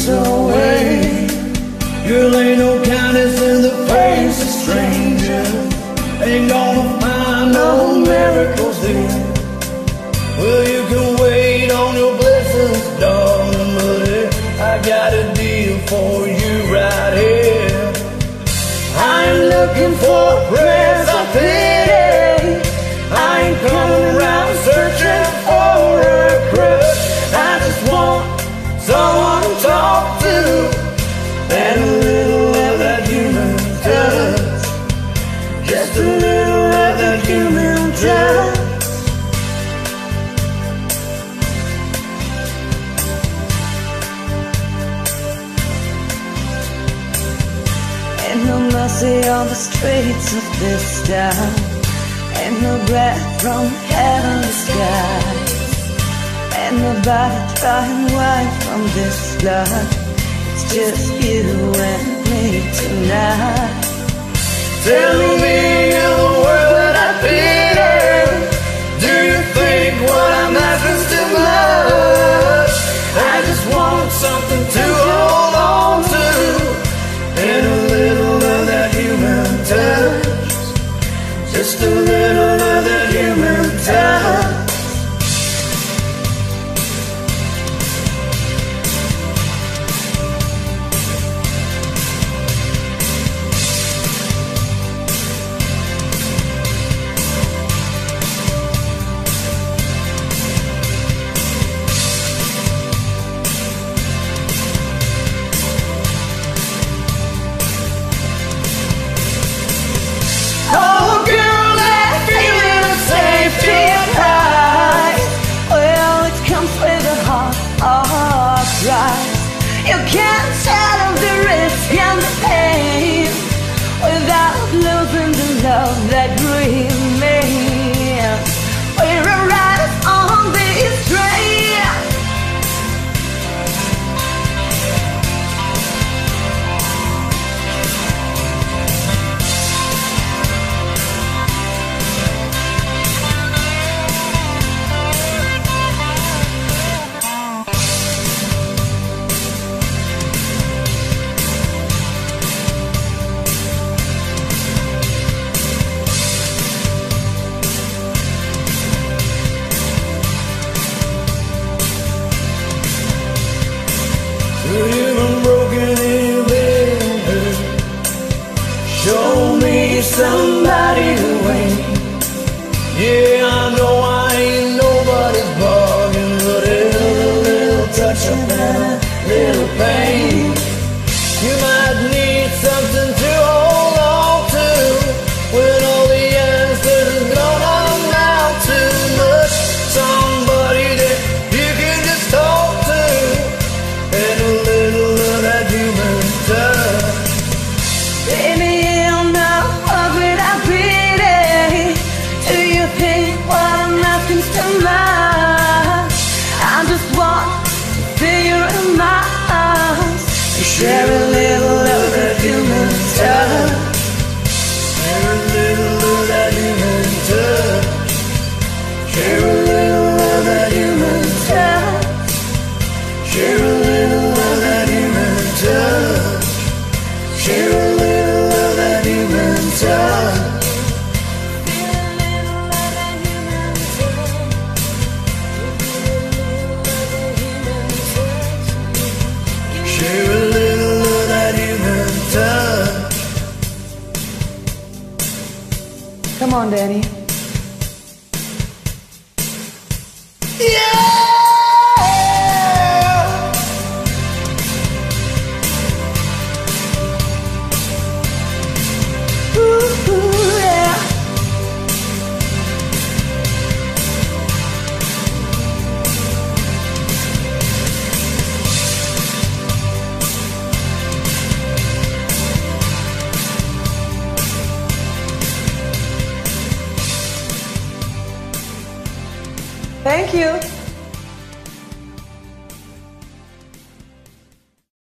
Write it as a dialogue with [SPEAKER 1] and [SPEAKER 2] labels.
[SPEAKER 1] nights away. Girl, ain't no kindness in the face of strangers. Ain't gonna find no miracles there. Well, you can wait on your blessings, darling, but I got a deal for you right here. I ain't looking for prayers of pity. I ain't coming around searching for a crush. I just want someone to talk to and a little of that human touch. Just a little of that human touch.
[SPEAKER 2] Ain't no mercy on the streets of this town. Ain't no breath from heavenly skies. Ain't nobody trying white from this blood. It's just you and me tonight.
[SPEAKER 1] Tell me in the world that I pity. Do you think what I'm asking too much? I just want something to hold on to and a little of that human touch. Just a little of that human touch.
[SPEAKER 2] You can't tell the risk and the pain without losing the love that remains. We're a riders on this train.
[SPEAKER 1] Even broken in bed, show me somebody to wait. Yeah, I know I ain't nobody's bargain, but a little touch of that, a little pain. You might need something to hold on to when all the answers don't amount to much. Somebody that you can just talk to and a little of that human touch.
[SPEAKER 2] Baby, you know what would I pity? Do you think what I'm asking too much? I just want to figure in my eyes.
[SPEAKER 1] Share a little of that human touch. Share a little of that human touch. Share a little of that human touch. Share a little of that human touch. Share a little of that human touch. Share a little of that human touch.
[SPEAKER 2] Come on, Danny.
[SPEAKER 1] Yeah!
[SPEAKER 2] Ooh, yeah. Thank you.